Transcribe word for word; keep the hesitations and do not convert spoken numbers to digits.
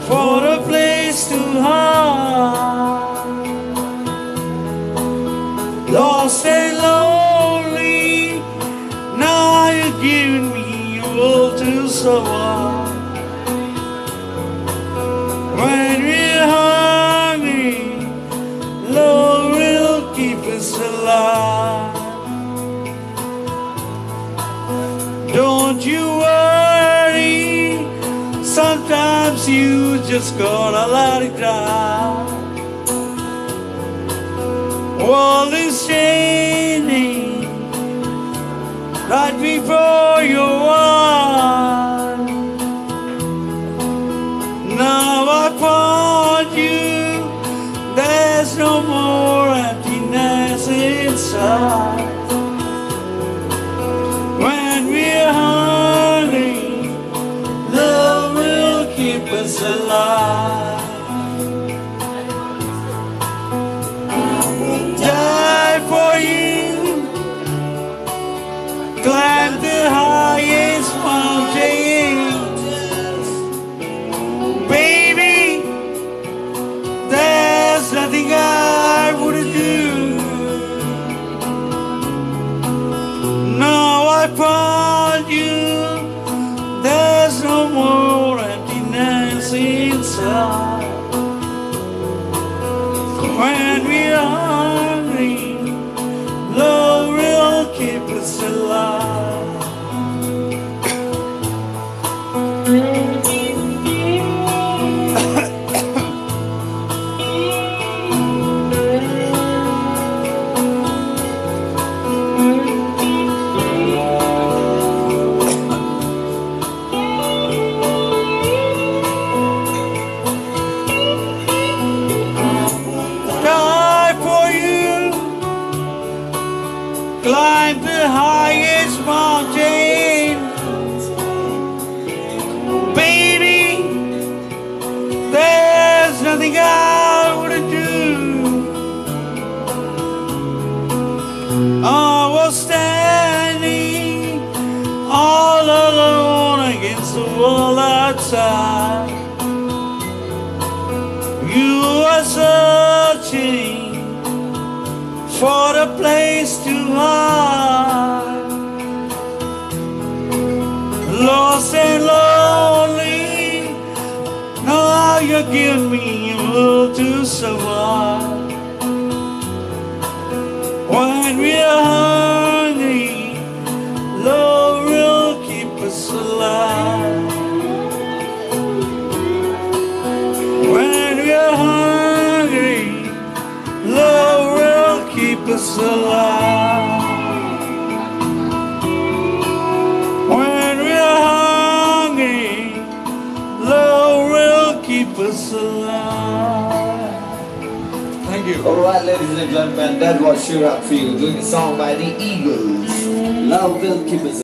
for a place to hide. Lost and lonely, now you're giving me a world to survive. When we're hungry, love will keep us alive. Don't you worry, sometimes you just gotta let it die. World is changing right before your eyes. Now I found you, there's no more emptiness inside. When we're hungry, love will keep us alive. Die for you, climb the highest mountain. Baby, there's nothing I wouldn't do. Now I found you, there's no more emptiness inside. When we're hungry, love will keep us alive. Climb the highest mountain. Baby, there's nothing I wouldn't do. I was standing all alone against the wall outside. You were searching for a place to hide. Lost and lonely, now you're giving me a world to survive. When we're hungry, love will keep us alive. When we're hungry, love will keep us alive. When we're hungry, love will keep us alive. Thank you. Alright, ladies and gentlemen, that was Shirak for you, doing a song by the Eagles. Love will keep us alive.